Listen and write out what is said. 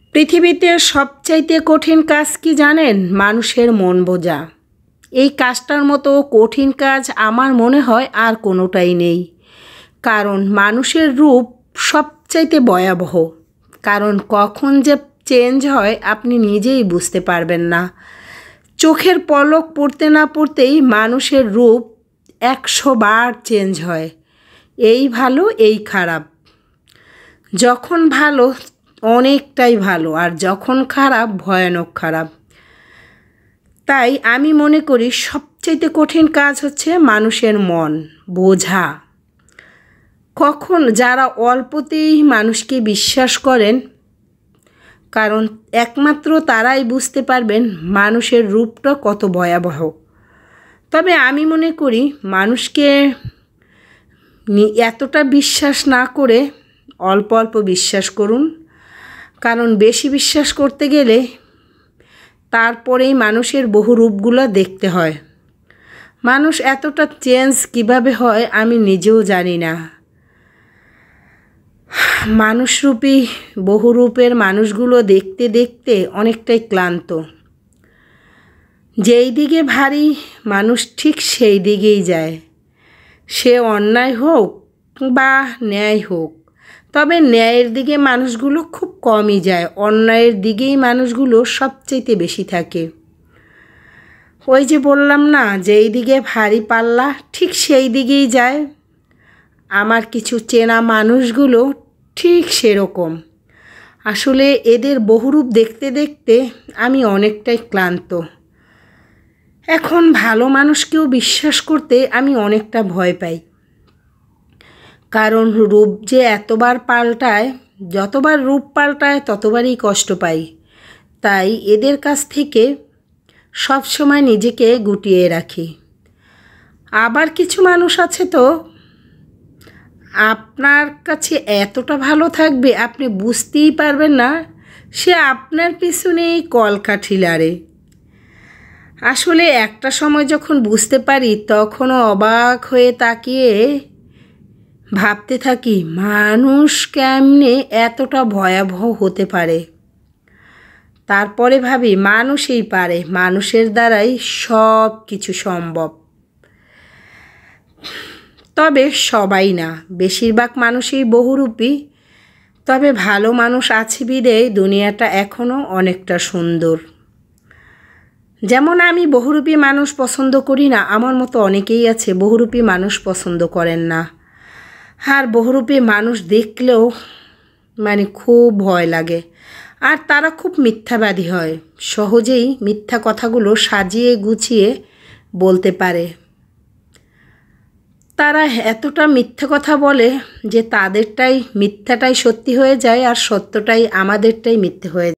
পৃথিবীতে সবচাইতে কঠিন কাজ কি জানেন? মানুষের মন বোঝা। এই কাজটার মতো কঠিন কাজ আমার মনে হয় আর কোনোটাই নেই। কারণ মানুষের রূপ সবচাইতে ভয়াবহ। কারণ কখন যে চেঞ্জ হয় আপনি নিজেই বুঝতে পারবেন না। চোখের পলক পড়তে না পড়তেই মানুষের রূপ 100 বার চেঞ্জ হয়। এই ভালো, এই খারাপ। যখন ভালো অনেকটাই ভালো, আর যখন খারাপ ভয়ানক খারাপ। তাই আমি মনে করি সবচেয়ে কঠিন কাজ হচ্ছে মানুষের মন বোঝা। কখন যারা অল্পতেই মানুষকে বিশ্বাস করেন, কারণ একমাত্র তারাই বুঝতে পারবেন মানুষের রূপটা কত ভয়াবহ। তবে আমি মনে করি মানুষকে এতটা বিশ্বাস না করে অল্প অল্প বিশ্বাস করুন। কারণ বেশি বিশ্বাস করতে গেলে তারপরেই মানুষের বহু রূপগুলো দেখতে হয়। মানুষ এতটা চেঞ্জ কিভাবে হয় আমি নিজেও জানি না। মানুষরূপী বহু রূপের মানুষগুলো দেখতে দেখতে অনেকটাই ক্লান্ত। যেই দিকে ভারী মানুষ ঠিক সেই দিকেই যায়, সে অন্যায় হোক বা ন্যায় হোক। তবে ন্যায়ের দিকে মানুষগুলো খুব কমই যায়, অন্যায়ের দিকেই মানুষগুলো সবচেয়ে বেশি থাকে। ওই যে বললাম না, যেই দিকে ভারী পাল্লা ঠিক সেই দিকেই যায়। আমার কিছু চেনা মানুষগুলো ঠিক সেরকম। আসলে এদের বহুরূপ দেখতে দেখতে আমি অনেকটাই ক্লান্ত। এখন ভালো মানুষকেও বিশ্বাস করতে আমি অনেকটা ভয় পাই। কারণ রূপ যে এতবার পাল্টায়, যতবার রূপ পাল্টায় ততবারই কষ্ট পাই। তাই এদের কাছ থেকে সব সময় নিজেকে গুটিয়ে রাখি। আবার কিছু মানুষ আছে তো আপনার কাছে এতটা ভালো থাকবে আপনি বুঝতেই পারবেন না, সে আপনার পিছনেই কলকাঠি লাড়ে। আসলে একটা সময় যখন বুঝতে পারি তখনও অবাক হয়ে তাকিয়ে ভাবতে থাকি মানুষ কেমনে এতটা ভয়াবহ হতে পারে। তারপরে ভাবি মানুষই পারে, মানুষের দ্বারাই সব কিছু সম্ভব। তবে সবাই না, বেশিরভাগ মানুষই বহুরূপী। তবে ভালো মানুষ আছে বিধেই দুনিয়াটা এখনও অনেকটা সুন্দর। যেমন আমি বহুরূপী মানুষ পছন্দ করি না, আমার মতো অনেকেই আছে বহুরূপী মানুষ পছন্দ করেন না। আর বহুরূপী মানুষ দেখলেও খুব ভয় লাগে। আর তারা খুব মিথ্যাবাদী হয়, সহজেই মিথ্যা কথাগুলো সাজিয়ে গুছিয়ে বলতে পারে। তারা এতটা মিথ্যা কথা বলে যে তাদেরটাই মিথ্যাটাই সত্যি হয়ে যায় আর সত্যটাই আমাদেরটাই মিথ্যে হয়ে যায়।